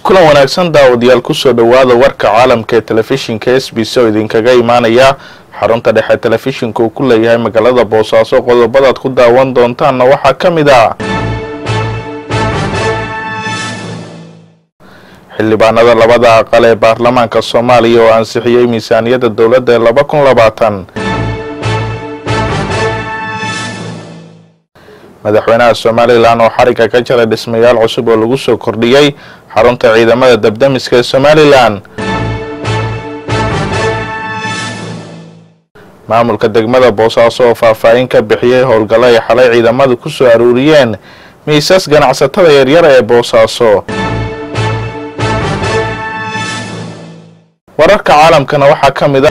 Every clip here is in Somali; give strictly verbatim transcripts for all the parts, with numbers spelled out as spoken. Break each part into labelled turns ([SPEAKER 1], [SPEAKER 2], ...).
[SPEAKER 1] kulan wanaagsan daawadayaal ku soo dhawaada warka caalamka ee telefishinka S B C oo idinkaga imaanaya xarunta dhexe telefishinka uu ku leeyahay magaalada Boosaaso. qodobada aad ku daawan doontaanna waxaa ka mid ah xildhibaanada labada aqal ee baarlamaanka Soomaaliya oo ansixiyay miisaaniyadda dawladda ee laba kun labaatan. madaxweynaha Soomaaliland oo xariga ka jaray dhismayaal cusub oo lagu soo kordhiyay xarunta ciidamada dabdamiska ee Soomaaliland. maamulka degmada Boosaaso oo faahfaahin ka bixiyay howlgalo ay xalay ciidamadu ku soo aruuriyeen miisas ganacsatada yaryar ee Boosaaso. wararka caalamkana waxaa ka mid ah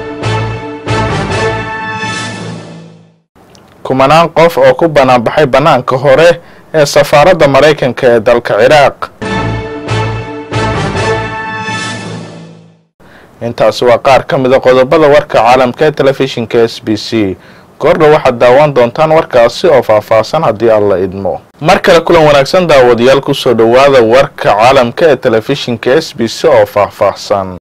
[SPEAKER 1] kumanaan qof oo ku banaan baxay banaanka hore ee safaaradda Mareykanka ee dalka Ciraaq. intaas waa qaar ka mid ah qodobada warka caalamka ee telefishinka S B C. goordha waxaad daawan doontaan warkaasi oo faahfaahsan haddii alla idmo. mar kale kulan wanaagsan daawadayaal ku soo dhawaada warka caalamka ee telefishinka S B C oo faahfaahsan.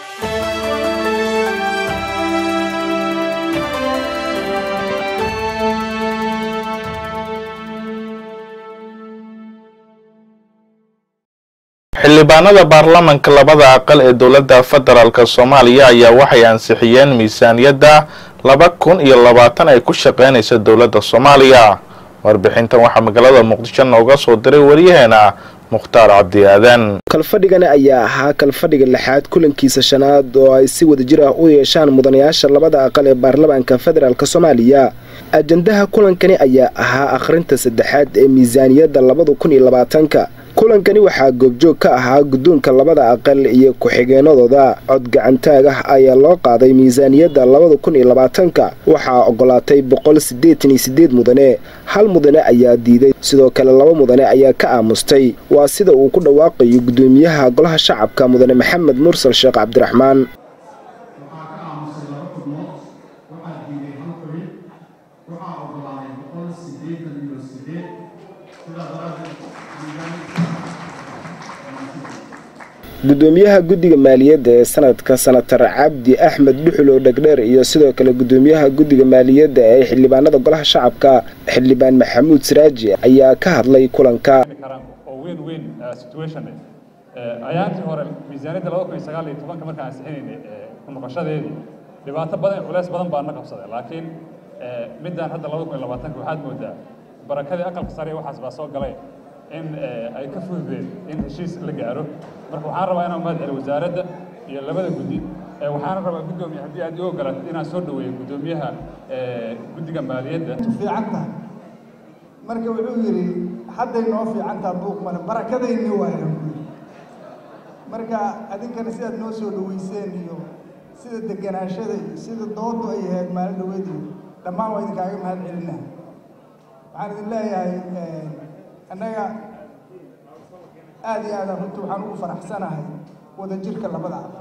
[SPEAKER 1] xildhibaanada baarlamaanka labada aqal ee dawladda federaalka Soomaaliya ayaa waxay ansixiyeen miisaaniyadda laba kun iyo labaatan ay ku shaqeynayso dawladda Soomaaliya. warbixintan waxaa magaalada Muqdisho nooga soo diray wariyaheena Mukhtaar Cabdi Aadan.
[SPEAKER 2] kalfadhigana ayaa ahaa kalfadhiga lixaad kulankiisa shanaad oo ay si wadajir ah u yeeshaan mudanayaasha labada aqal ee baarlamaanka federaalka Soomaaliya. ajandaha kulankani ayaa ahaa akhrinta saddexaad ee miisaaniyadda laba kun iyo labaatanka. kulankani waxaa goobjoog ka ahaa guddoonka labada aqal iyo ku-xigeenadooda. cod gacantaag ah ayaa loo qaaday miisaaniyadda laba kun iyo labaatanka waxaa ogolaatay boqol siddeetan iyo siddeed mudane. hal mudane ayaa diiday, sidoo kale laba mudane ayaa ka aamustay. waa sida uu ku dhawaaqayo guddoomiyaha golaha shacabka mudane Maxamed Mursal Sheekh Cabdiraxmaan. gudoomiyaha guddiga maaliyadda ee sanadka senator Cabdi Axmed Dhuxul oo dhagdheer iyo sidoo kale gudoomiyaha guddiga maaliyadda ee xildhibaanada golaha shacabka xildhibaan Maxamuud Siraaji ayaa ka hadlay kulanka.
[SPEAKER 3] oo weyn weyn situation ee ayaantii hore miisaaniyadda laba kun iyo sagaal iyo toban markaan ansixinaynay ku noqoshadeedii dhibaato badan culays badan baa na qabsaday, laakiin midaan hadda laba kun iyo labaatan waxaad moodaa barakadii aqalka sare waxaas baa soo galay in ay ka fududeen in heshiis la gaaro. marka waxaan rabaa inaan mahad celiyo wasaaradda iyo labada guddi. waxaan rabaa gudoomiyaha haddii aad igu ogolaato inaan soo dhaweeyo gudoomiyaha guddiga maaliyadda.
[SPEAKER 4] fiican tahay marka wuxuu yidhi hadday noo fiican tahay buuq male barakadayni waayo. marka adinkana sidaad noo soo dhaweyseen iyo sida deganaashada iyo sida doodu ay ahayd maalin dhaweed iyo dhammaan waa idinkaaga mahad celinaa. waxaan idin leeyahay annaga aad iyo aad runtii waxaan ugu faraxsanahay wadajirka labada aqal.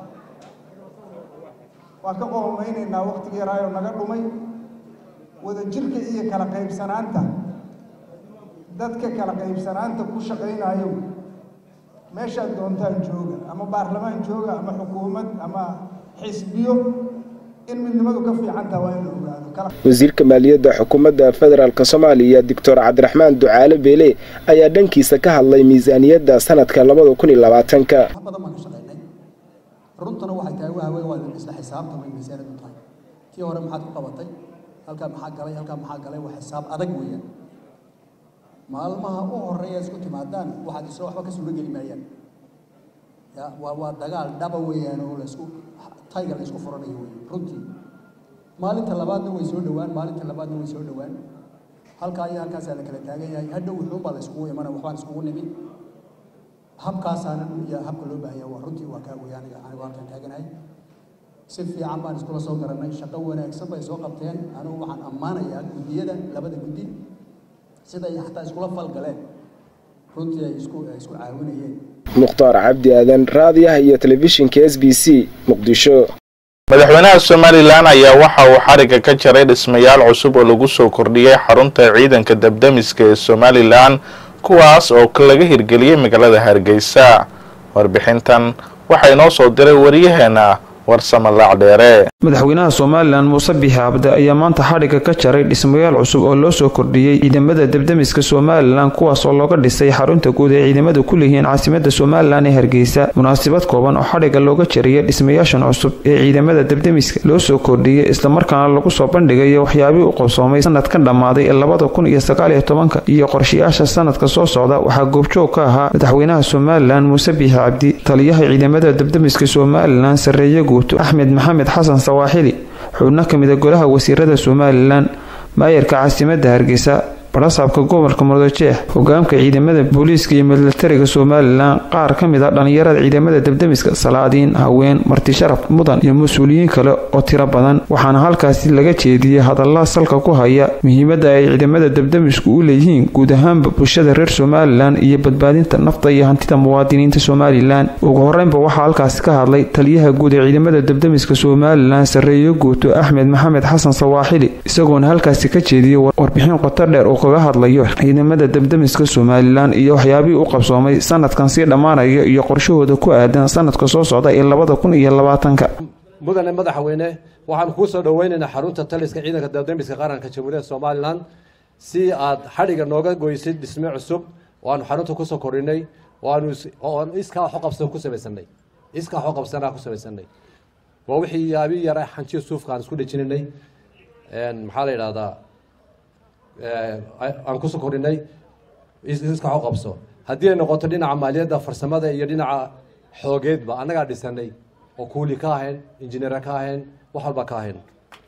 [SPEAKER 4] waa ka qoomaynaynaa waqtiga yaraayo naga dhumay wadajirka iyo kala qaybsanaanta. dadka kala qaybsanaanta ku shaqaynayo meeshaad doontaan jooga, ama baarlamaan jooga, ama xukuumad, ama xisbiyo, in midnimadu ka fiican tahay waa in la ogaado.
[SPEAKER 2] wasiirka maaliyadda xukuumadda federaalka Soomaaliya Doctor Cabdiraxmaan Ducaale Beele ayaa dhankiisa ka hadlay miisaaniyadda sanadka laba kun iyo labaatanka.
[SPEAKER 5] badan ma ka shaqeynay runtana waxay tahay waa waa in isla xisaabta ma miisaaniyaddu tahay. tii hore maxaad ku qabatay, halka maxaa galay, halka maxaa galay, waa xisaab adag weeyaan. maalmaha u horeeya isku timaadaan waxaad isla waxba ka suuga geli maayaan. ya waa waa dagaal dhaba weeyaan oo la isku taygal isku furanayo runtii. maalinta labaadna way soo dhawaan maalinta labaadna way soo dhawaan halka ay halkaas la kala taagan yahay. hadhow wuxuu baa la isku imanaa waxaan isku nimi habkaasaan iyo habka loo baahan yahay. waa runtii waa ka weeyaan aniga halkan taaganahay. si fiican baan isku soo garanay, shaqo wanaagsan bay soo qabteen. anigu waxaan ammaanayaa guddiyada labada guddi sida ay xataa isku la falgaleen runtii ay isku isku caawinayeen.
[SPEAKER 2] Mukhtaar Cabdi Aadan, raadiyaha iyo telefishinka S B C Muqdisho.
[SPEAKER 1] madaxweynaha Soomaaliland ayaa waxa uu xariga ka jaray dhismayaal cusub oo lagu soo kordhiyay xarunta ciidanka dabdamiska ee Soomaaliland kuwaas oo laga hirgeliyay magaalada Hargeysa. warbixintan waxaa inoo soo diray wariyaheena warsama laacdheere.
[SPEAKER 6] madaxweynaha Soomaaliland Muuse Biixi Cabdi ayaa maanta xadhiga ka jaray dhismayaal cusub oo loo soo kordhiyay ciidamada debdemiska Soomaaliland kuwaas oo looga dhisay xarunta guud ee ciidamada ku leeyihiin caasimadda Soomaaliland ee Hargeysa. munaasabad kooban oo xadhiga looga jaray dhismayaashan cusub ee ciidamada debdemiska loo soo kordhiyay isla markaana lagu soo bandhigay waxyaabihii u qabsoomay sanadkan dhamaaday ee laba kun iyo sagaal iyo toban iyo qorshayaasha sanadka soo socda. waxaa goobjoog ka ahaa madaxweynaha Soomaaliland Muuse Biixi Cabdi, taliyaha ciidamada debdemiska Soomaaliland Sareeye Guuto Axmed Maxamed Xasan Sawaaxili, xubno ka mid ah golaha wasiirada Soomaaliland, maayarka caasimadda Hargeysa, barasaabka gobolka Murudojeex, hogaamka ciidamada booliiska iyo militariga Soomaaliland, qaar ka mid ah dhalinyarada ciidamada debdemiska, salaadiin, haween, marti sharaf mudan iyo mas'uuliyiin kale oo tiro badan. waxaana halkaasi laga jeediyay hadallo salka ku haya muhiimadda ay ciidamada debdemisku u leeyihiin guud ahaan bulshada reer Soomaaliland iyo badbaadinta nafta iyo hantida muwaadiniinta Soomaaliland. ugu horreynba waxaa halkaasi ka hadlay taliyaha guud ee ciidamada debdemiska Soomaaliland Sareeye Guuto Axmed Maxamed Xasan Sawaaxili, isagoona halkaasi ka jeediyay warbixin qoto dheer oo kaga hadlayo ciidamada debdemiska Soomaaliland iyo waxyaabihii u qabsoomay sanadkan si dhamaanaya iyo qorshahooda ku aadan sanadka soo socda ee laba kun iyo labaatan.
[SPEAKER 7] mudane madaxweyne, waxaan ku soo dhaweynaynaa xarunta taliska ciidanka debdemiska qaranka Jamhuuriyadda Soomaaliland si aad xadhiga nooga goysay dhisme cusub oo aan xarunta ku soo korinay oo aan iska wax qabsan ku sameeysanay iska wax qabsanaa ku sameeysanay waa wixii yaabi yara xanjiyo suufkaan isku dhajinay een maxaa la yiraahdaa aan ku soo korinay iska wax qabso haddii ay noqoto dhinaca maaliyadda, farsamada iyo dhinaca xoogeedba annaga dhisanay oo kuuli ka ahayn, injineer ka ahayn, wax walba ka ahayn.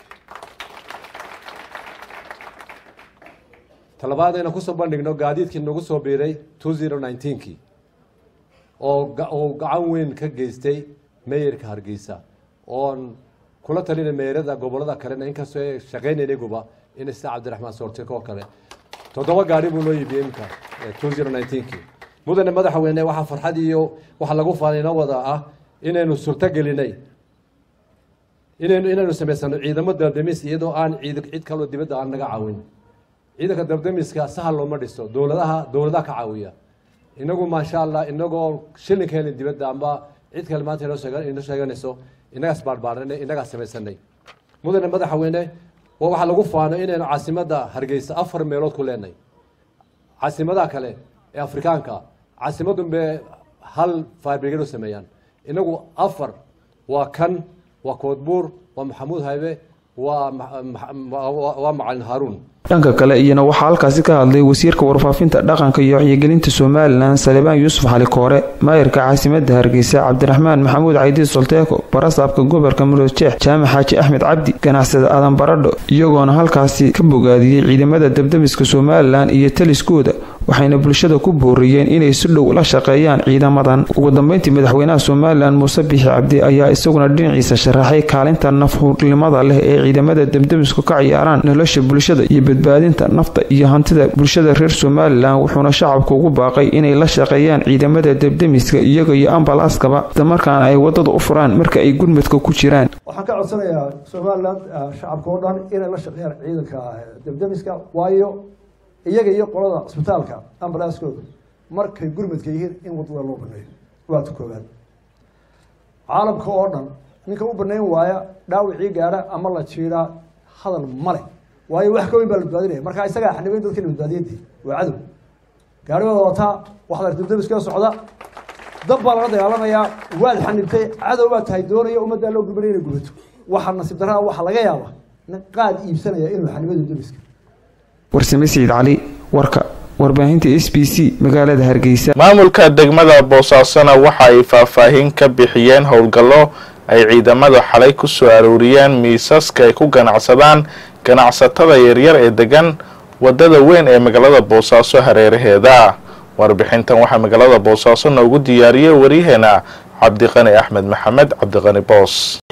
[SPEAKER 7] talabaadayna ku soo bandhigno gaadiidkii nagu soo biiray two thousand nineteen kii oo oo gacan weyn ka geystay meeyarka Hargeysa oon kula talinay meeyarada gobolada kale inkastoo ay shaqeynaynaguba in Sida Cabdiraxmaan Soorteko oo kale toddoba gaari buu loo iibiyay imka two thousand nineteen kii. mudane madaxweyne, waxa farxad iyo waxa lagu faanayna wada ah inaynu suurta gelinay inaynu inaynu sameysano ciidamo debdemis iyadoo aan ciid cid kale oo dibadda aan naga caawin. ciidanka debdemiska sahal looma dhiso, dowladaha dowladaha ka caawiya. inagu ma sha Allah inagoo shilin kale dibadda amba cid kale maanta inoo sheegan inoo sheeganayso inaga isbaarbaarnay inaga sameysanay. mudane madaxweyne, waxa lagu faano inaynu caasimadda Hargeysa afar meelood ku leenahay. caasimadaha kale ee Afrikaanka caasimadu be hal fabrigado sameeyaan, inagu afar waa kan waa Koodbuur, waa Maxamuud Haybe, waa waa Macalin Haruun.
[SPEAKER 6] dhanka kale iyana waxaa halkaasi ka hadlay wasiirka warfaafinta dhaqanka iyo wacyigelinta Soomaaliland Salebaan Yuusuf Xali Koore, maayarka caasimadda Hargeysa Cabdiraxmaan Maxamuud Caydiid Solteeko, barasaabka gobolka Murudojeex Jaamac Xaaji Axmed Cabdi, ganacsade Aadan Baradho, iyagoona halkaasi ka bogaadiyay ciidamada debdemiska Soomaaliland iyo taliskooda, waxayna bulshada ku booriyeen inay si dhow la shaqeeyaan ciidamadan. ugu dambeyntii madaxweynaha Soomaaliland Muuse Biixi Cabdi ayaa isaguna dhinaciisa sharaxay kaalinta nafhurnimada leh ee ciidamada debdemisku ka ciyaaraan nolosha bulshada iyo badbaadinta nafta iyo hantida bulshada reer Soomaaliland. wuxuuna shacabka ugu baaqay inay la shaqeeyaan ciidamada debdemiska iyaga iyo ambalaaskaba markaan ay wadada u furaan marka ay gurmadka ku jiraan.
[SPEAKER 8] waxaan ka codsanayaa Soomaaliland shacabka oo dhan inay la shaqeeyaan ciidanka debdemiska, waayo iyaga iyo qolada isbitaalka ambalaaskooda markay gurmadka yihiin in wadada loo baneeyo waa ta koowaad. caalamka oo dhan ninka u baneyn waaya dhaawicii gaara ama la jiiraa hadal male, waayo wax ka weyn baa la badbaadinaya. marka isaga xanibayn dadka la badbaadiyay waa cadow gaarigooda wataa waxda debdemiska socda dab baa laga dagaalamayaa, waad xanibtay cadow baa tahay doonaya ummadda loo gurbanay inay gubato. waxa nasiib darrada waxa laga yaabaa nin qaad iibsanaya inuu xanibada debdemiska. warsame Saciid Cali, warka warbaahinta S B C magaalada Hargeysa.
[SPEAKER 1] maamulka degmada Boosaaso waxa ay faahfaahin ka bixiyeen howlgallo ay ciidamada xalay ku soo arooriyeen miisaska ay ku ganacsadaan ganacsatada yaryar ee degan wadada weyn ee magaalada Boosaaso hareeraheeda. warbixintan waxa magaalada Boosaaso noogu diyaariyay wariyaheena Cabdiqani Axmed Maxamed Cabdiqani Boos.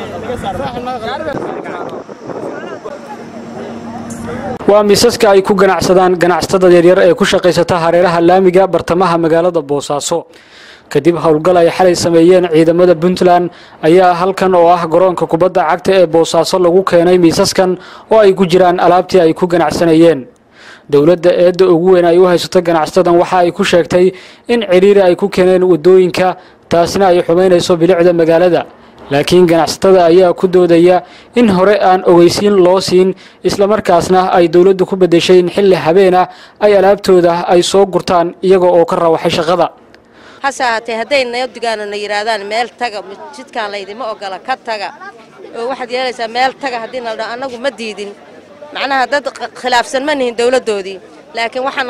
[SPEAKER 9] waa miisaska ay ku ganacsadaan ganacsatada yaryar ee ku shaqeysata hareeraha laamiga bartamaha magaalada Boosaaso. kadib howlgal ay xalay sameeyeen ciidamada Puntland ayaa halkan oo ah garoonka kubadda cagta ee Boosaaso lagu keenay miisaskan oo ay ku jiraan alaabtii ay ku ganacsanayeen. dawladda eedda ugu weyn ay u haysato ganacsadan waxa ay ku sheegtay in ciriiri ay ku keeneen wadooyinka taasina ay xumeynayso bilicda magaalada laakiin ganacsatada ayaa ku doodaya in hore aan ogeysiin loo siin isla markaasna ay dawladdu ku bedeshay in xilli habeen ah ay alaabtooda ay soo gurtaan iyaga oo ka rawaxay shaqada
[SPEAKER 10] hasaatee hadday nayadigaana na yiraahdaan meel taga jidkaan laydima ogola ka taga oo waxaad yeelaysaa meel taga haddii na dhaho annagu ma diidin macnaha dad khilaafsan ma nihin dawladdoodii laakiin waxaa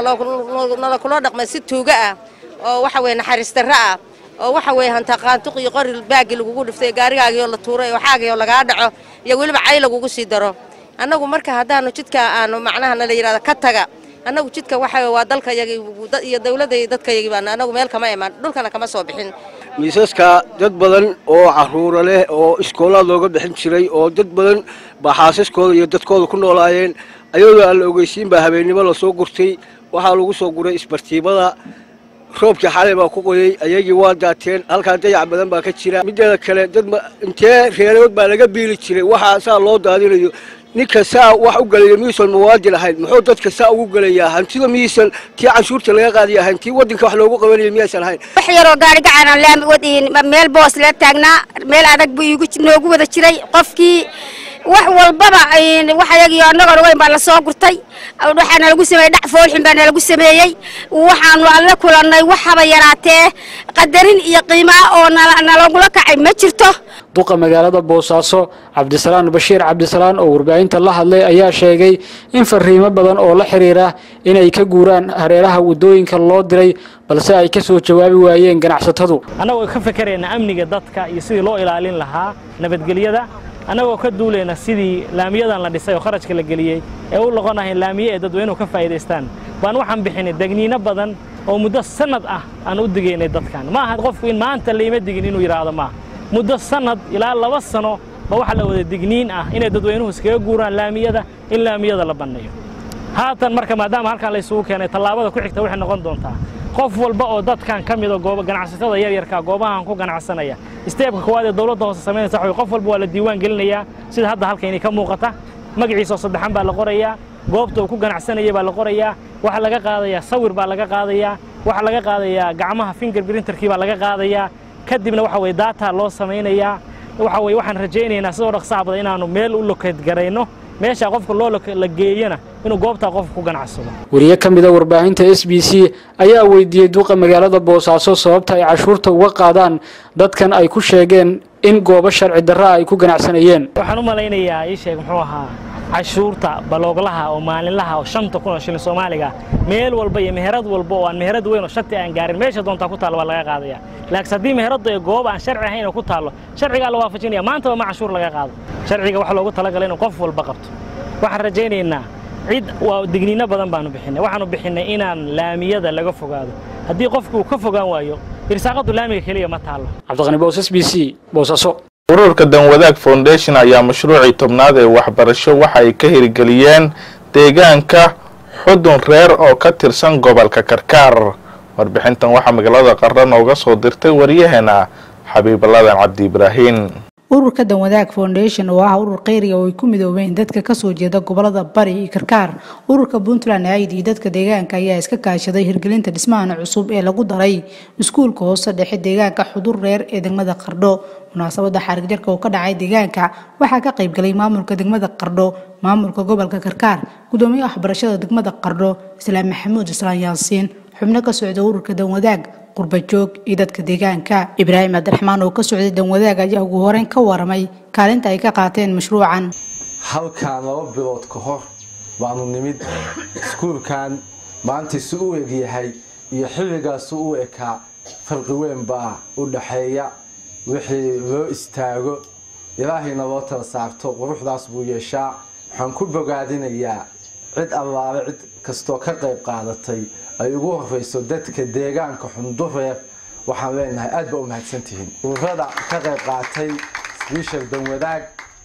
[SPEAKER 10] naloo kula dhaqmay si tuuga ah oo waxa weeye naxariis darro ah oo waxa weeye hanta qaantuq iyo qori baagi lagugu dhiftay gaarigaagii oo la tuuray oo xaagii oo lagaa dhaco iyo weliba cay lagugu sii daro annagu marka haddaanu jidka aanu macnaha nala yiraahdo ka taga annagu jidka waxa waa dalka iyo dawladda iyo dadka yagi baan annagu meel kama iman dhulkana kama soo bixin
[SPEAKER 11] miisaska dad badan oo caruur leh oo iskoolada looga bixin jiray oo dad badan baxaasaskooda iyo dadkooda ku noolaayeen ayadoo aan la ogeysiin baa habeenimo la soo gurtay waxa lagu soo guray isbartiibada roobkii xalay baa ku qoyay ayagii waa daateen halkaa dayac badan baa ka jira mideeda kale dad intee reerood baa laga biili jiray waxa saa loo daadinayo ninka saa wax u galay miisan muwaadin ahayn muxuu dadka saa ugu galayaa hantida miisan tii canshuurta laga qaadiyo hantii wadanka wax loogu qabanayo miyaysan ahayn
[SPEAKER 12] wax yar oo gaari gacan aan laam wadin meel boos la taagnaa meel adag buu igu noogu wada jiray qofkii wax walbaba wax ayagii annaga weyn baa la soo gurtay waxaana lagu sameeyay dhac foolxin baana lagu sameeyay waxaanu alla kulannay waxaba yaraatee qadarin iyo qiimo oo nalagula kacay ma jirto
[SPEAKER 9] duqa magaalada Boosaaso Cabdisalaan Bashiir Cabdisalaan oo warbaahinta la hadlay ayaa sheegay in fariimo badan oo la xiriira inay ka guuraan hareeraha wadooyinka loo diray balse ay ka soo jawaabi waayeen ganacsatadu
[SPEAKER 13] anagoo ka fakarayna amniga dadka iyo sidii loo ilaalin lahaa nabadgelyada anagoo ka duuleena sidii laamiyadan la dhisay oo kharashka la galiyay ee u noqonahay laamiye ee dadweynuhu ka faa'iideystaan baan waxaan bixinay degniino badan oo muddo sanad ah aan u digaynay dadkan ma aha qofku in maanta leeyma digin inuu yiraahdo ma muddo sanad ilaa laba sano ba waxa la wada digniin ah inay dadweynuhu iskaga guuraan laamiyada in laamiyada la banneeyo haatan marka maadaama halkan la isugu keenay tallaabada ku xigta waxay noqon doontaa qof walba oo dadkan kamid ah goob ganacsatada yar yarka goobahan ku ganacsanaya isteebka koowaad ee dawladda hoose sameynaysa waxa qof walba waa la diiwaan gelinayaa sida hadda halkan ka muuqata magaciisa saddexan baa la qorayaa goobta uu ku ganacsanayay baa la qorayaa waxa laga qaadayaa sawir baa laga qaadayaa waxa laga qaadayaa gacmaha fingerprinterkii baa laga qaadayaa kadibna waxa way data loo sameeynaya waxa way waxaan rajaynaynaa sidoo dhaqsaha badan inaanu meel u lokeed gareyno meesha qofka loo la geeyana inuu goobta qof ku ganacsado
[SPEAKER 9] wariye kamida warbaahinta S B C ayaa weydiiyay duqa magaalada Boosaaso sababta ay cashuurta uga qaadaan dadkan ay ku sheegeen in goobo sharci darro ay ku ganacsanayeen
[SPEAKER 13] waxaan u maleynayaa ay sheeg muxuu ahaa cashuurta balooglaha oo maalinlaha oo shanta kun oo shilin Soomaaliga meel walba iyo meherad walba oo aan meherad weyn oo shati aan gaarin meesha doonta ku taal waa laga qaadaya laakiin hadii meheradu ay goob aan sharci ahayn oo ku taalo sharciga la waafajinaya maanta ma cashuur laga qaado sharciga waxa loogu talagalay in qof walba qabto waxaan rajaynaynaa cid waa digniino badan baanu bixinay waxaanu bixinay inaan laamiyada laga fogaado hadii qofku ka fogaan waayo irsaaqadu laamiga kaliya ma taalo
[SPEAKER 9] Cabdiqani Boos S B C Boosaaso
[SPEAKER 1] ururka Danwadaag Foundation ayaa mashruuci tobnaad ee waxbarasho waxa ay ka hirgeliyeen deegaanka xudun reer oo ka tirsan gobolka Karkaar warbixintan waxa magaalada Qardho nooga soo dirtay wariyaheena Xabiibaladan Cabdi Ibraahin
[SPEAKER 14] ururka Danwadaag Foundation oo ah urur qeyri oo ay ku midoobeen dadka ka soo jeeda gobolada Bari iyo Karkaar ururka Puntland ay dadka deegaanka ayaa iska kaashaday hirgelinta dhismaha cusub ee lagu daray iskuulka hoose dhexe deegaanka xudur reer ee degmada Qardho munaasabada xarig jarka oo ka dhacay deegaanka waxa ka qayb galay maamulka degmada Qardho maamulka gobolka Karkaar gudoomiyaha waxbarashada degmada Qardho Islaam Maxamuud Islaan Yaasiin xubno ka socda ururka Danwadaag qurbajoog iyo dadka deegaanka Ibraahim Abdiraxmaan oo ka socday Danwadaag ayaa ugu horeen ka waramay kaalinta ay ka qaateen mashruucan
[SPEAKER 15] halkaan laba bilood ka hor baanu nimid iskuulkan maanta si uu yahay iyo xilligaas uu ekaa farqi weyn baa u dhaxeeya wixii loo istaago ilaahayna loo tala saarto quruxdaas buu yeeshaa waxaan ku bogaadinayaa cid allaale cid kastoo ka qayb qaadatay ay ugu horeyso dadka deegaanka xundureer waxaan leenahay aad baa u mahadsantihiin ururada ka qayb qaatay special Danwadaag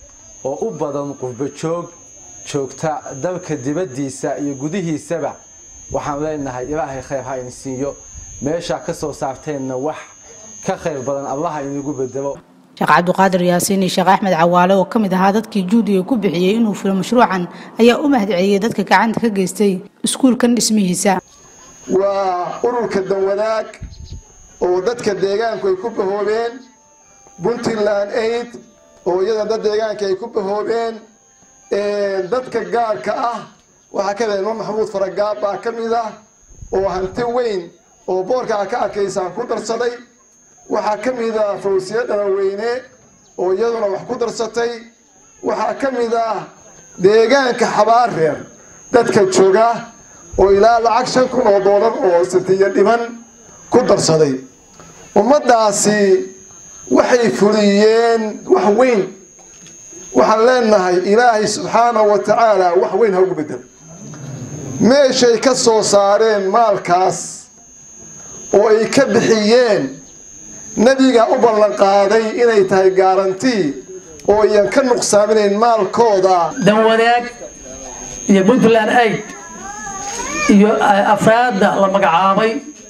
[SPEAKER 15] oo u badan qurbo joog joogta dalka dibadiisa iyo gudihiisaba waxaan leenahay ilaahay khayr ha idin siiyo meesha ka soo saarteenna wax ka khayr badan Allah inagu bedelo
[SPEAKER 14] Sheekh Cabdiqaadir Yaasiin iyo Sheekh Axmed Cawaale oo kamid ahaa dadkii juudiga ku bixiyay inuu filo mashruucan ayaa u mahadceliyay dadka gacanta ka geystay iskuulkan dhismihiisa
[SPEAKER 16] waa ururka Danwadaag oo dadka deegaanku ay ku bahoobeen Puntland Aid oo iyada dad deegaanka ay ku bahoobeen dadka gaarka ah waxa ka mid ah Maxamuud Faragaab baa ka mid ah oo hanti weyn oo boorka ka arkaysan ku darsaday waxa ka mid ah Fawsiya Dharaweyne oo iyaduna wax ku darsatay waxa ka mid ah deegaanka Xabaareer dadka jooga oo ilaa lacag shan kun oo doolar oo satiya dhiman ku darsaday ummadaasi waxay fuliyeen wax weyn waxaan leenahay Ilaahay subxaanahu wa ta'ala wax weyn ha ugu bedel meeshay ka soo saareen maalkaas oo ay ka bixiyeen nabiga u ballan qaaday inay tahay garanti oo ay ka nuqsaamineen maalkooda
[SPEAKER 17] dan wadaag iyo Puntland Aid iyo afraadda la magacaabay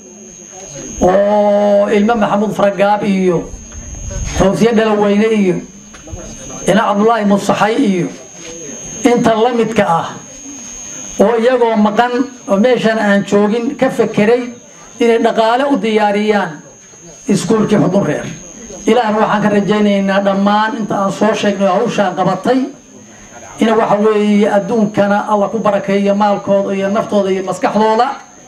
[SPEAKER 17] oo ilma Maxamuud Faragaab iyo Fawsiya Dharaweyne iyo ina Cabdullaahi Musaxay iyo inta la midka ah oo iyagoo maqan oo meeshan aan joogin ka fakiray inay dhaqaale u diyaariyaan iskuulkii Xudun Reer ilaahan waxaan ka rajaynaynaa dhammaan inta aan soo sheegnay hawshaan qabatay in waxa weeye adduunkana alla ku barakeeyo maalkooda iyo naftooda iyo maskaxdooda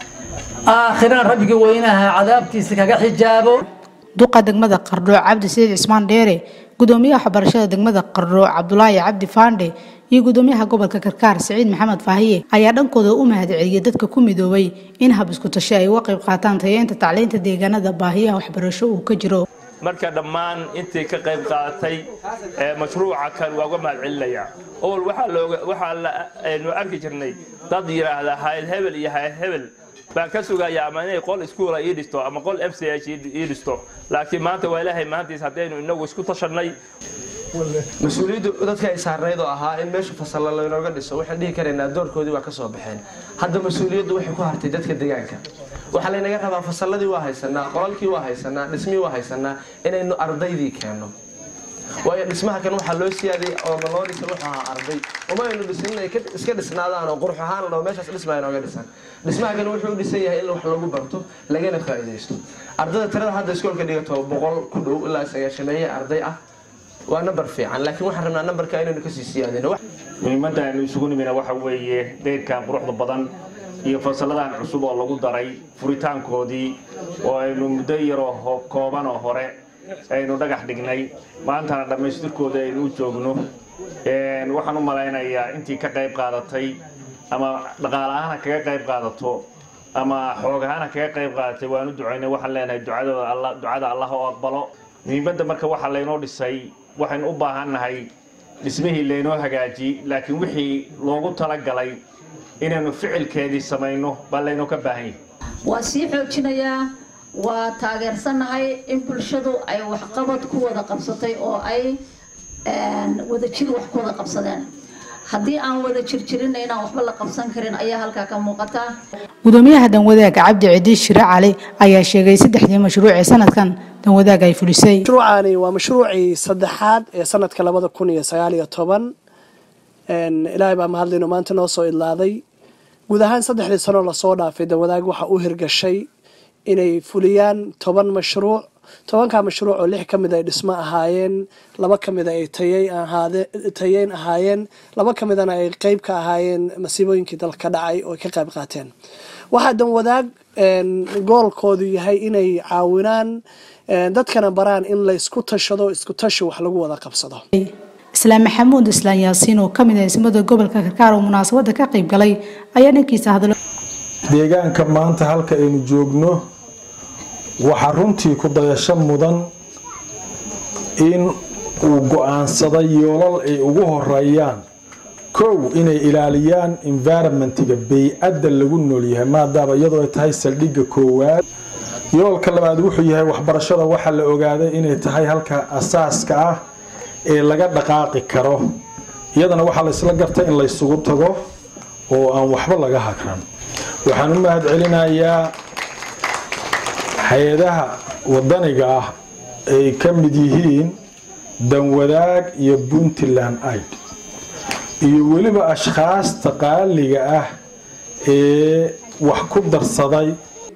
[SPEAKER 17] aakhirana rabbiga weynaha cadaabtiisa kaga xijaabo
[SPEAKER 14] duqa degmada Qardho Cabdi Said Ismaan Dheere gudoomiyaha waxbarashada degmada Qardho Cabdullaahi Cabdi Faande iyo gudoomiyaha gobolka Karkaar Saciid Maxamed Faahiye ayaa dhankooda u mahadceliyay dadka ku midoobay in hab isku tashi ay uga qayb qaataan tayeynta tacliinta deegaanada baahiyaha waxbarasho uu ka jiro
[SPEAKER 18] marka dhammaan intii ka qayb qaadatay mashruuca kan waa uga mahadcelinaya oo waxa looga waxa aynu arki jirnay dad yiraahda hay'ad hebel iyo hay'ad hebel baan ka sugayaa ama inay qol iskuul ay dhisto ama qol M C H ay dhisto laakiin maanta waa ilaahay maantiis hadaynu inagu isku tashanay
[SPEAKER 19] mas'uuliyaddu dadka ay saarneyd oo ahaa in meesha fasal la inooga dhiso waxaan dhihi kareynaa doorkoodii waa ka soo baxeen hadda mas'uuliyaddu waxay ku hartay dadka deegaanka waxa la inaga rabaa fasalladii waa haysanaa qolalkii waa haysanaa dhismii waa haysanaa inaynu ardaydii keeno waayo dhismaha kan waxaa loo siyaaday oo loo dhisay waxa ahaa arday uma aynu dhisin inay iska dhisnaadaan oo qurux ahaan oo meeshaas dhismaa inooga dhisan dhismaha kan wuxuu u dhisan yahay in wax lagu barto lagana faa'iideysto ardayda tirada hadda iskoolka dhigato boqol ku dhow ilaa sagaashameeye arday ah waa number fiican laakiin waxaan rabnaa numberka inaynu ka sii siyaadino
[SPEAKER 18] muhiimadda aynu isugu nimina waxa weeye deyrkan quruxda badan iyo fasaladan cusub oo lagu daray furitaankoodii oo aynu muddo yaroo kooban oo hore aynu dhagax dhignay maantana dhamaystirkooda aynu u joogno waxaan u malaynayaa intii ka qayb qaadatay ama dhaqaalahaana kaga qayb qaadato ama xoogahana kaga qayb qaadatay waanu ducaynay waxaan leenahay ducadooda Allah ducada Allah oo aqbalo muhiimadda marka waxa laynoo dhisay waxaan u baahannahay dhismihii laynoo hagaaji laakiin wixii loogu talagalay inaynu ficilkeedii samayno baa laynoo ka baahan yahay
[SPEAKER 20] waa sii xoojinayaa waa taageersanahay in bulshadu ay waxqabad ku wada qabsatay oo ay wada jir wax ku wada qabsadeen haddii aan wada jirjirin inaan waxba la qabsan karin ayaa halkaa ka muuqata
[SPEAKER 14] gudoomiyaha danwadaaga Cabdi Ciidi Shire Cali ayaa sheegay saddexdii mashruuc ee sanadkan danwadaaga ay fulisay
[SPEAKER 21] mashruucani waa mashruucii saddexaad ee sanadka labada kun iyo sagaal iyo toban een ilaahay baa mahadlino maanta noo soo idlaaday guud ahaan saddexdii sano la soo dhaafay danwadaaga waxa uu hirgashay inay fuliyaan toban mashruuc tobanka mashruuc oo lix kamid ay dhismo ahaayeen laba kamid ay tayay ahaadeen tayeen ahaayeen laba kamidana ay qayb ka ahaayeen masiibooyinkii dalka dhacay oo ka qayb qaateen waxa danwadaag een goolkoodu yahay inay caawinaan dadkana baraan in la isku tashado isku tashi wax lagu wada qabsado
[SPEAKER 14] islaam maxamuud islaan yaasiin oo kamid ah ismada gobolka Karkaar oo munaasabada ka qayb galay ayaa ninkiisa hadlo
[SPEAKER 22] deegaanka maanta halka aynu joogno waxa runtii ku dayasho mudan in uu go'aansaday yoolal ay ugu horeeyaan kow inay ilaaliyaan environmentiga bay'adda lagu nool yahay maadaama iyadoo ay tahay saldhigga koowaad yoolka labaad wuxuu yahay waxbarashada waxa la ogaaday inay tahay halka asaaska ah ee laga dhaqaaqi karo iyadana waxa la isla gartay in la isugu tago oo aan waxba laga hakran waxaan u mahadcelinayaa hay'adaha wadaniga ah ay ka mid yihiin danwadaag iyo Puntland Aid iyo weliba ashkhaasta qaaliga ah ee wax ku darsaday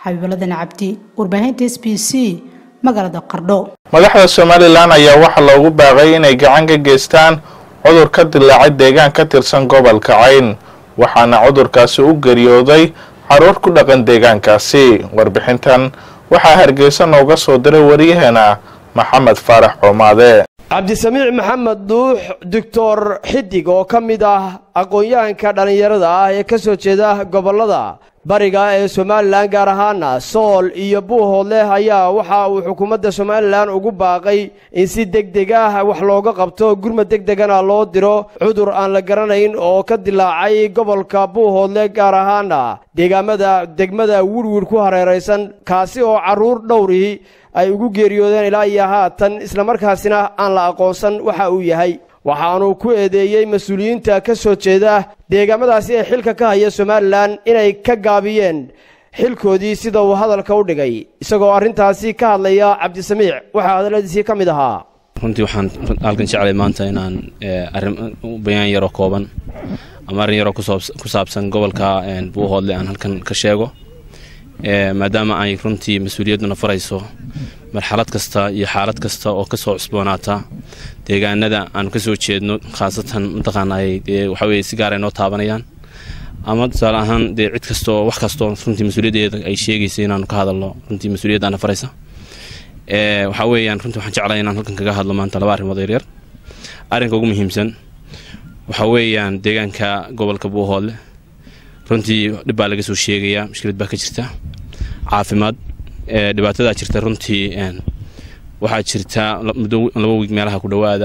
[SPEAKER 14] xabiibuladan cabdi warbaahinta S B C magaalada Qardho.
[SPEAKER 1] madaxda Somaliland ayaa waxa loogu baaqay inay gacan ka geystaan cudur ka dilaacay deegaan ka tirsan gobolka Cayn waxaana cudurkaasi u geeriyooday caruur ku dhaqan deegaankaasi. warbixintan waxaa Hargeysa nooga soo diray wariyaheena Maxamed Faarax Coomaade.
[SPEAKER 3] cabdisamiic maxamed duux doctor xidig oo ka mid ah aqoon-yahanka dhalinyarada ah ee ka soo jeeda gobolada bariga ee Somaliland gaar ahaan Sool iyo Buuhoodle ayaa waxa uu xukuumadda Somaliland ugu baaqay in si degdeg ah wax looga qabto gurmad degdegana loo diro cudur aan la garanayn oo ka dilaacay gobolka Buuhoodle gaar ahaan deegaamada degmada Wurwur ku hareeraysan kaasi oo caruur dhowri ay ugu geeriyoodeen ilaa iyo haatan isla markaasina aan la aqoonsan waxa uu yahay waxaanu ku eedeeyay mas'uuliyiinta ka soo jeeda deegaamadaasi ee xilka ka haya Somaliland inay ka gaabiyeen xilkoodii sida uu hadalka u dhigay isagoo arintaasi ka hadlaya cabdisamiic waxa hadaladiisii ka mid ahaa
[SPEAKER 4] runtii waxaan halkan jeclay maanta inaan arrin bayaan yar oo kooban ama arrin yar oo ku saabsan gobolka Buuhoodle aan halkan ka sheego maadaama ay runtii mas'uuliyaduna farayso marxalad kasta iyo xaalad kasta oo ka soo cusboonaata deegaanada aan ka soo jeedno khaasatan mintaqaanay waxa weeye si gaar ah inoo taabanayaan ama tusaale ahaan dee cid kasta oo wax kasta oo runtii mas'uuliyadeeda ay sheegayso inaanu ka hadalno runtii mas'uuliyadana faraysa ee waxa weeyaan runtii waxaan jeclahay inaan halkan kaga hadlo maanta laba arrimood yar arrinka ugu muhiimsan waxa weeyaan deegaanka gobolka Buuhoodle runtii dib baa laga soo sheegayaa mushkilad baa ka jirta caafimaad ee dhibaatada jirta runtii een waxa jirta laba week meelaha ku dhawaada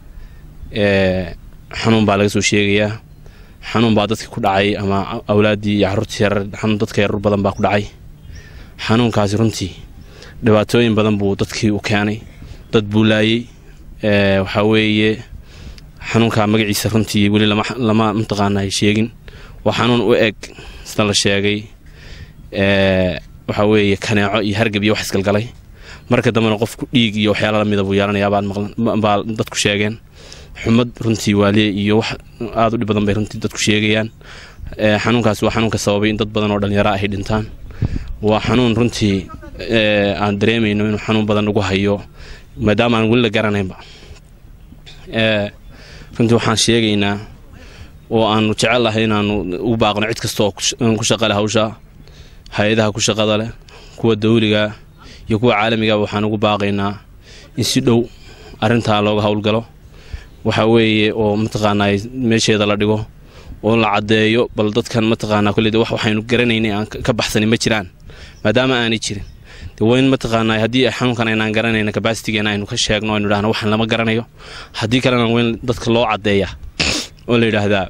[SPEAKER 4] ee xanuun baa laga soo sheegayaa xanuun baa dadka ku dhacay ama awlaadii iyo carruurtii yar xanuun dadka yar badan baa ku dhacay xanuunkaasi runtii dhibaatooyin badan buu dadkii u keenay dad buu laayay ee waxa weeye xanuunka magaciisa runtii wali lama lama mintaqaanay sheegin waxaanun u eg sida la sheegay ee waxa weeye kaneeco iyo hargab iyo wax isgal galay marka dambana qofku dhiig iyo waxyaalo la midab u yeelanaya baan maqlan baa dadku sheegeen xumad runtii waaliye iyo wax aad u dhib badan bay runtii dadku sheegayaan ee xanuunkaas waa xanuunka sababay in dad badan oo dhalinyaro ah ay dhintaan waa xanuun runtii ee aan dareemayno inuu xanuun badan ugu hayo maadaama aan wali la garanaynba ee runtii waxaan sheegaynaa oo aanu jecelahay inaanu u baaqno cid kasta oo ku shaqale hawsha hay'adaha ku shaqada leh kuwa dawliga iyo kuwa caalamiga waxaan ugu baaqaynaa in si dhow arinta looga hawlgalo waxa weeye oo mintaqaanay meesheeda la dhigo oo la cadeeyo bal dadkan mintaqaanaa kulli wax waxaynu garanaynay aan ka baxsanin ma jiraan maadaama aanay jirin weyn mintaqaanay hadii ay xanuunkan aynaan garanayna capacity-geena aynu ka sheegno aynu dhaahno waxan lama garanayo hadii kalena weyn dadka loo cadeeya oo la yiraahdaa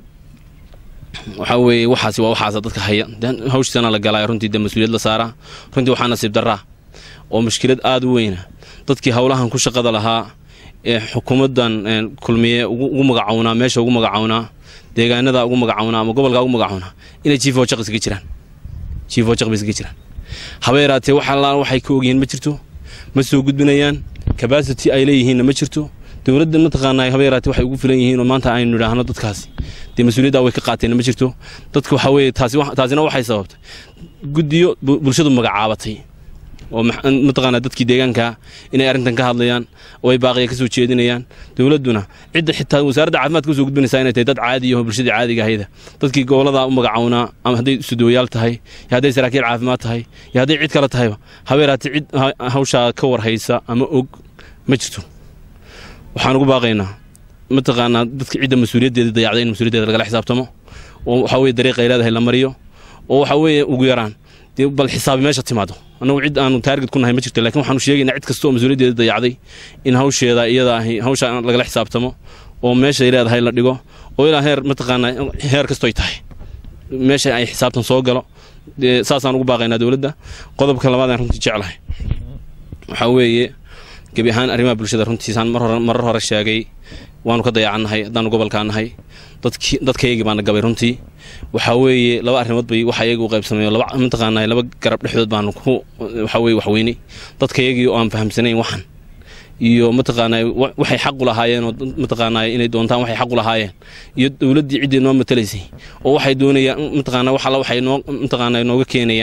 [SPEAKER 4] waxa weeye waxaasi waa waxaas dadka haya hawshana la galay runtii de mas'uuliyad la saara runtii waxaa nasiib darra oo mushkilad aad u weyn dadkii hawlahan ku shaqada lahaa ee xukuumadan kulmiye ugu magacaawna meesha ugu magacaawna deegaanada ugu magacaawna ama gobolka ugu magacaawna inay chief of chaqis ka jiraan chief of chaqis ka jiraan habeeraatee waxa la waxay ka ogyihiin ma jirto ma soo gudbinayaan capacity ay leeyihiin ma jirto dawladda mintaqaanay habeeraatee waxay ugu filan yihiin oo maanta aynu yiraahno dadkaasi de mas'uuliyadda way ka qaateen ma jirto dadku waxa weeye taasi taasina waxay sababtay gudiyo bulshadu magacaabatay oo mintaqaanay dadkii deegaanka inay arintan ka hadlayaan oo ay baaqiya ka soo jeedinayaan dawladuna cidda xitaa wasaaradda caafimaadka ku soo gudbinaysa inay tahay dad caadi ah oo bulshada caadiga ahayda dadkii gobolada u magacaawna ama haday sudooyaal tahay iyo haday saraakiil caafimaad tahay iyo haday cid kale tahay habeeraatee cid hawsha ka warhaysa ama og ma jirto waxaan ugu baaqaynaa mintaqaanaa dadka cidda mas'uuliyaddeeda dayacday in mas'uuliyaddeeda laga xisaabtamo oo waxa weeye dariiq ay leedahay la mariyo oo waxa weeye ugu yaraan bal xisaabi meesha timaado anagu cid aanu target ku nahay ma jirto laakiin waxaanu sheegaynaa cid kasta oo mas'uuliyaddeeda dayacday in hawsheeda iyada ah hawsha laga xisaabtamo oo meesha ay leedahay la dhigo oo ilaa heer mintaqaanaa heer kasto ay tahay meesha ay xisaabtan soo galo saasaan ugu baaqaynaa dawladda qodobka labaad aan runtii jecelahay waxa weeye gabi ahaan arrimaha bulshada runtii saan mar hore mar hore sheegay waanu ka dayacanahay hadaan gobolka nahay dadkii dadkayga baan gabay runtii waxa weeye laba arrimood bay waxa iyagu qaybsamay laba mintaqaanay laba garab dhexdood baan ku waxa weeye wax weynay dadkayga oo aan fahamsanayn waxan iyo mintaqaanay waxay xaq u lahaayeen oo mintaqaanay inay doontaan waxay xaq u lahaayeen iyo dawladii cidii noo matalaysay oo waxay doonayaan mintaqaanay waxa la waxay noo mintaqaanay nooga keenayaan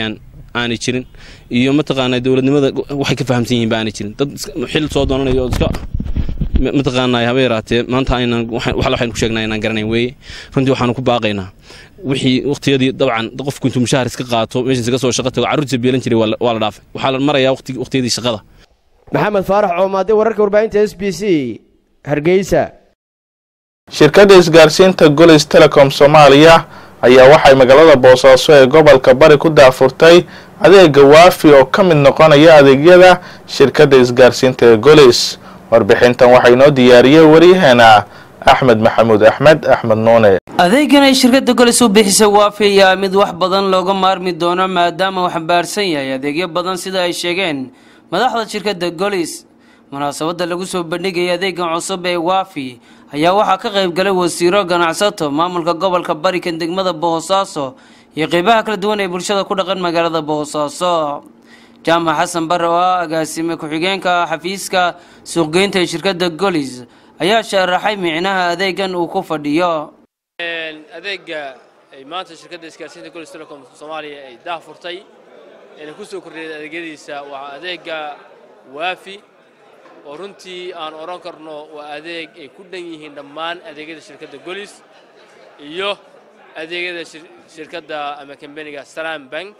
[SPEAKER 4] aanay jirin iyo mataqaanaa dowladnimada waxay ka fahamsan yihiin ba aanay jirin dad xil soo doonanayo iska mataqaanaa haba yaraatee maanta aynan waxa waxaan ku sheegnaa inaan garanayn weeye runtii waxaan ku baaqaynaa wixii waqtiyadii dabcan qofku intuu mushahar iska qaato meesha iska soo shaqo tago carruurta beelan jiray waa la dhaafay waxaa la marayaa waqti waqtiyadii shaqada
[SPEAKER 3] maxamed faarax coomaade wararka warbaahinta S B C Hargeysa
[SPEAKER 1] shirkadda isgaarsiinta Golis Telecom Soomaaliya ayaa waxay magaalada Boosaaso ee gobolka Bari ku daafurtay adeega waafi oo ka mid noqonaya adeegyada shirkadda isgaarsiinta ee Golis warbixintan waxay noo diyaariyay wariyaheena Axmed Maxamuud Axmed Axmed Noone
[SPEAKER 2] adeegan ay shirkadda Golis u bixisay waafi ayaa mid wax badan looga maarmi doono maadaama wax baarsan yahay adeegyo badan sida ay sheegeen madaxda shirkadda Golis munaasabada lagu soo bandhigay adeegan cusub ee waafi ayaa waxa ka qayb galay wasiiro ganacsato maamulka gobolka Bari kan degmada Boosaaso iyo qaybaha kala duwan ee bulshada ku dhaqan magaalada Boosaaso jaamac xasan barre oo agaasime ku-xigeenka xafiiska suuqgeynta ee shirkadda Golis ayaa sharaxay micnaha adeegan uu ku fadhiyo
[SPEAKER 5] adeega ay maanta shirkadda isgaarsiinta Golis Telecom Soomaaliya ay daafurtay ee ku soo kordhiyay adeegyadiisa waa adeega waafi oo runtii aan oran karno waa adeeg ay ku dhan yihiin dhammaan adeegyada shirkadda Golis iyo adeegyada shirkadda ama company-ga Salam Bank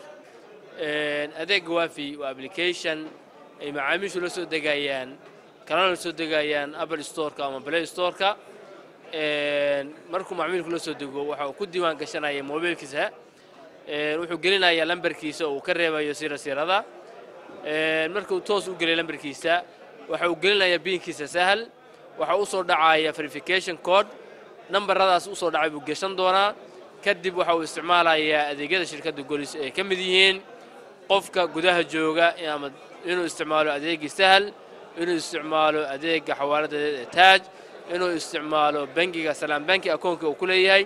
[SPEAKER 5] adeeg waafi waa application ay macaamiishu la soo degayaan kana la soo degayaan Apple Store-ka ama Play Store-ka markuu macaamilku la soo dego waxa uu ku diiwaan gashanaya mobilkiisa wuxuu gelinayaa lambarkiisa oo uu ka reebayo sira sirada markuu toos u geliyo lambarkiisa waxa uu gelinayaa pinkiisa sahal waxa uu soo dhacaya verification code nambaradaas uu soo dhacay buu gashan doonaa kadib waxa uu isticmaalayaa adeegyada shirkadda Golis ee ka mid yihiin qofka gudaha jooga ama inuu isticmaalo adeegga sahal inuu isticmaalo adeegga xawaalada taaj inuu isticmaalo bangiga Salam Bank akoonka uu ku leeyahay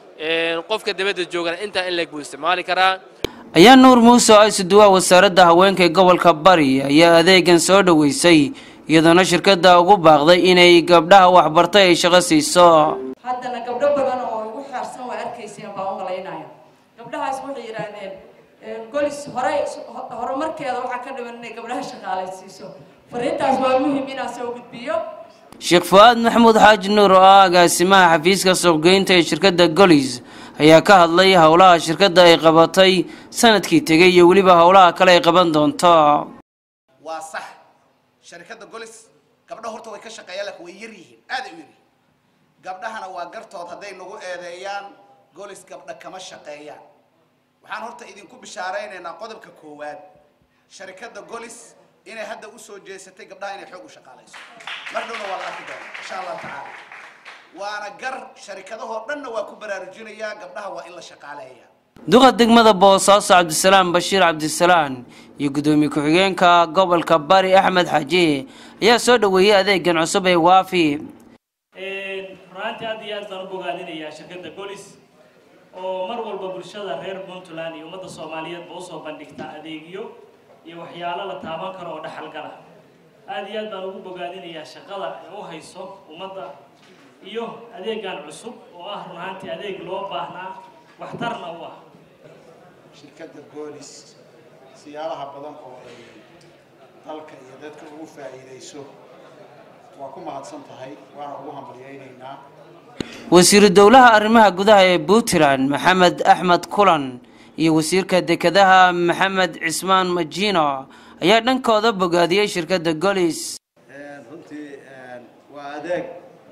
[SPEAKER 5] qofka dibadda joogana inta in leeg buu isticmaali karaa
[SPEAKER 2] ayaa nuur muuse oo isduwa wasaaradda haweenka ee gobolka Bari ayaa adeegan soo dhaweysay iyadoo shirkadda ugu baaqday inay gabdhaha wax bartay ay shaqo siiso
[SPEAKER 23] haddana gabdho badan oo ugu xaarsan waa arkayseen baa u malaynaya gabdhahaas waxay yiraahdeen Golis hore horumarkeeda waxa ka dhiman inay gabdhaha shaqaalaysiiso fariintaas waa muhiim inaan soo gudbiyo
[SPEAKER 2] Sheekh Fuad Maxamuud Xaaji Nuur oo agaasimaha xafiiska suuqgeynta ee shirkadda Golis ayaa ka hadlay hawlaha shirkadda ay qabatay sanadkii tagay iyo waliba hawlaha kale ay qaban doonto
[SPEAKER 24] waa sax shirkadda Golis gabdhaha horta way ka shaqeeyaan laakiin way yar yihiin aad u yar gabdhahana waa gartood haday nagu eedeeyaan Golis gabdha kama shaqeeyaan waxaan horta idinku bishaareynaa qodobka koowaad shirkadda Golis inay hadda u soo jeesatay gabdhaha inay xoog u shaqaalayso marna waa la arki doonaa insha Allah taala waana gar shirkadaha dhanna waa ku baraarujinaya gabdhaha waa in la shaqaaleeyaa
[SPEAKER 2] duqa degmada Boosaaso Cabdisalaam Bashiir Cabdisalaam iyo gudoomiye ku-xigeenka gobolka Bari Axmed Xaji ayaa soo dhaweeyay adeegan cusub ee waafi
[SPEAKER 13] ee raanti aad iyo aad baan u bogaadinayaa shirkadda Golis oo mar walba bulshada reer Puntland iyo ummadda Soomaaliyeed baa u soo bandhigta adeegyo iyo waxyaalo la taaban karo oo dhaxal gala aad iyo aad baan ugu bogaadinayaa shaqada ay u hayso ummadda iyo adeegan cusub oo ah runtii adeeg loo baahnaa waxtarna u ah
[SPEAKER 24] shirkadda Golis siyaalaha badan oo ay dalka iyo dadka ugu faa'iideyso waa ku mahadsan tahay waana ugu hambalyeynaa
[SPEAKER 2] wasiir dawlaha arrimaha gudaha ee Puntland Maxamed Axmed Kulan iyo wasiirka dekedaha Maxamed Cismaan Majino ayaa dhankooda bogaadiyay shirkadda Golis
[SPEAKER 25] runtii waa adeeg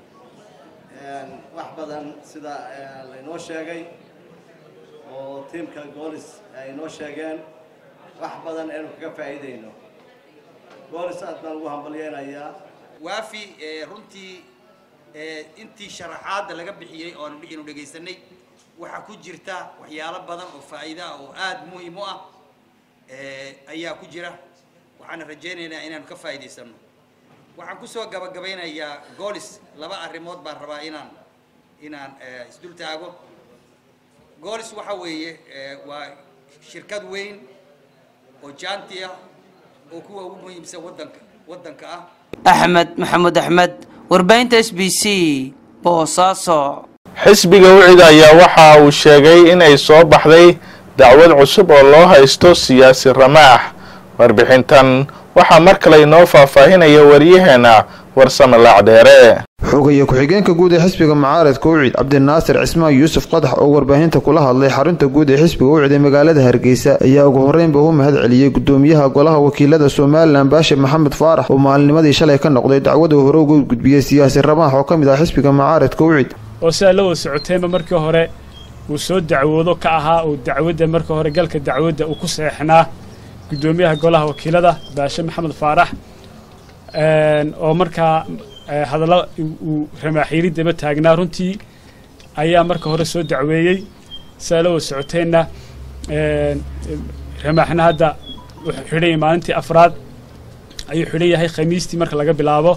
[SPEAKER 25] wax badan sida la inoo sheegay oo teamka Golis ay inoo sheegeen wax badan aynu kaga faa'iideyno Golis aad baan ugu hambalyeynaya
[SPEAKER 24] waafi runtii intii sharaxaad laga bixiyay oo aan bixinu dhageysanay waxa ku jirta waxyaalo badan oo faa'iido ah oo aad muhiim u ah ee ayaa ku jira waxaan rajaynaynaa inaan ka faa'iideysano waxaan ku soo gabagabeynayaa Golis laba arrimood baan rabaa inaan inaan isdul taago Golis waxa weeye waa shirkad weyn oo jaanti ah oo kuwa ugu muhiimsan wadanka wadanka ah
[SPEAKER 2] Axmed Maxamuud Axmed warbaahinta S B C Boosaaso
[SPEAKER 1] xisbiga wicida ayaa waxa uu sheegay in ay soo baxday dacwad cusub oo loo haysto siyaasi ramaax. warbixintan waxaa mar kale inoo faahfaahinaya wariyaheena warsame laacdheere.
[SPEAKER 6] xogaye ku-xigeenka guud ee xisbiga mucaaradka ucid cabdinaasir cismaan yuusuf qadax oo warbaahinta kula hadlay xarunta guud ee xisbiga ucid ee magaalada hargeysa ayaa ugu horreynba u mahad celiyey gudoomiyaha golaha wakiilada somalilan baashe maxamed faarax oo maalinimadii shalay ka noqday dacwada hore uga gudbiyey siyaasi ramaax oo ka mid ah xisbiga mucaaradka ucid
[SPEAKER 7] oo sidaa la wada socoteenba markii hore uu soo dacwoodo ka ahaa uu dacwadda markii hore galka dacwadda uu ku seexnaa gudoomiyaha golaha wakiilada baashe maxamed faarax oo markaa hadallo uu ramaaxiiri daba taagnaa runtii ayaa marka hore soo dacweeyey sidaa la wada socoteenna ramaaxna hadda wuxuu xidhan yahay maalintii afraad ayuu xidhan yahay khamiistii marka laga bilaabo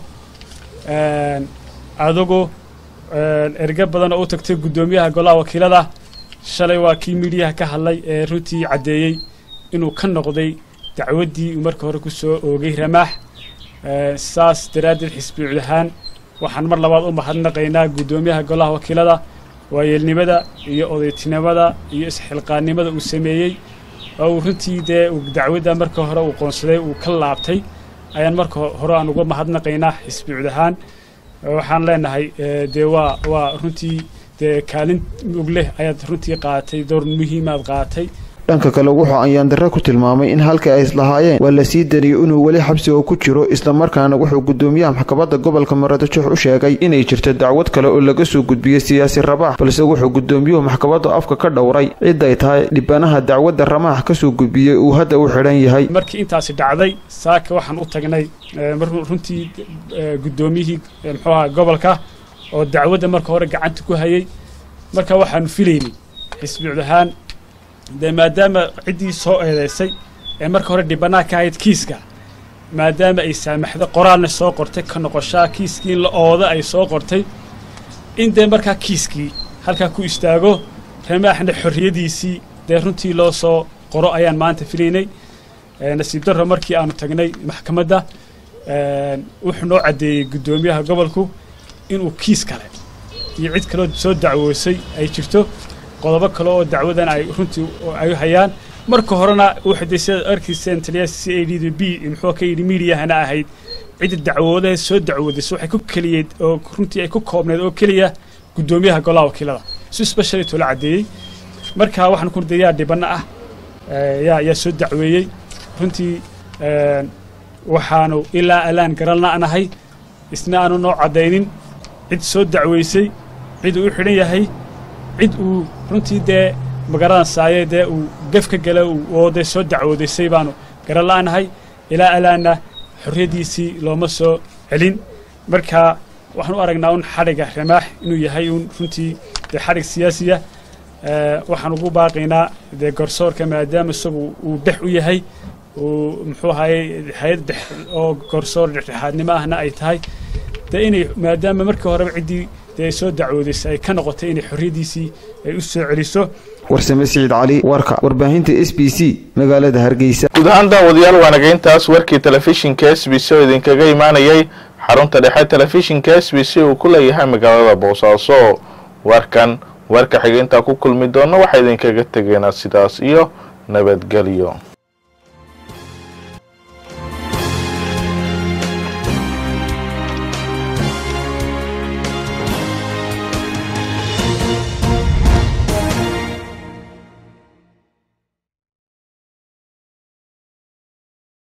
[SPEAKER 7] adugu erge badan oo u tagtay gudoomiyaha golaha wakiilada shalay waa kii miidiyaha ka hadlay ee runtii caddeeyey inuu ka noqday dacwaddii uu marka hore ku soo oogay ramaax saas daraaddeed xisbi ucid ahaan waxaan mar labaad u mahadnaqaynaa gudoomiyaha golaha wakiilada waayeelnimada iyo odaytinimada iyo isxilqaannimada uu sameeyey oo uu runtii dee dacwadda marka hore uu qoonsaday uu ka laabtay ayaan marka hore aan uga mahadnaqaynaa xisbi ucid ahaan waxaan leenahay dee waa waa runtii dee kaalin mug leh ayaad runtii qaatay door muhiimaad qaatay
[SPEAKER 6] dhanka kale wuxuu ayaandare ku tilmaamay in halka ay islahaayeen waa la sii dariyey inuu weli xabsiga ku jiro islamarkaana wuxuu gudoomiyaha maxkamadda gobolka Maroodijeex u sheegay inay jirto dacwad kale oo laga soo gudbiyey siyaasi Ramaax balse wuxuu gudoomiyuhu maxkamadda afka ka dhowray cid ay tahay dhibanaha dacwadda Ramaax ka soo gudbiyey uu hadda u xidhan yahay.
[SPEAKER 7] markii intaasi dhacday saaka waxaan u tagnay runtii gudoomiyihii muxuu ahaa gobolka oo dacwadda marka hore gacanta ku hayay marka waxaan filaynay xisbi ahaan de maadaama ciddii soo eedeysay ee marka hore dhibanaha ka ahayd kiiska maadaama ay saamaxdo qoraalna soo qortay ka noqoshaa kiiskii la ooda ay soo qortay in dee markaa kiiskii halkaa ku istaago ramaaxna xorriyadiisii dee runtii loo soo qoro ayaan maanta filaynay nasiib darro markii aanu tagnay maxkamadda wuxuu noo caddeeyey gudoomiyaha gobolku inuu kiis kale iyo cid kaloo soo dacwoosay ay jirto qodobo kale oo dacwadan ay runtii ay hayaan marka horena waxa deysay arkiiseen taliya C A D B muxuu ka yiri miidiyahana ahayd cid dacwoodaha soo dacwooday waxay ku kaliyeed oo runtii ay ku koobneed oo kaliya gudoomiyaha golaha wakiilada si special to la cadeeyay marka waxaan ku diyaar dhibana ah yaa yaa soo dacweeyay runtii waxaanu ilaa alaan garalna anahay isna aanu noo cadeynin cid soo dacweysay cid uu xidhan yahay cid uu runtii dee magaradan saayay dee uu gaf ka galay oo dee soo dacwoodaysay baanu garan la'aanahay ilaa alaana xorriyadiisii looma soo celin marka waxaan u aragnaa un xadhiga ramaax inuu yahay un runtii dee xadhig siyaasiya waxaan ugu baaqaynaa dee garsoorka maadaama isagu uu dhex u yahay uu muxuu ahayey hay-ad dhex oo garsoor dhexdhexaadnimo ahna ay tahay dee inay maadaama markii horeba ciddii dee soo dacwoodaysay ay ka noqotay inay xorriyadiisii ay u soo celiso.
[SPEAKER 6] warsame siciid cali warka warbaahinta S B C magaalada Hargeysa.
[SPEAKER 1] guud ahaan daawadayaal waa naga intaas warkii telefishinka S B C oo idinkaga imaanayay xarunta dhexe telefishinka S B C uu ku leeyahay magaalada Boosaaso. warkan warka xigeentaa ku kulmi doona waxaa idinkaga tegeynaa sidaas iyo nabadgelyo.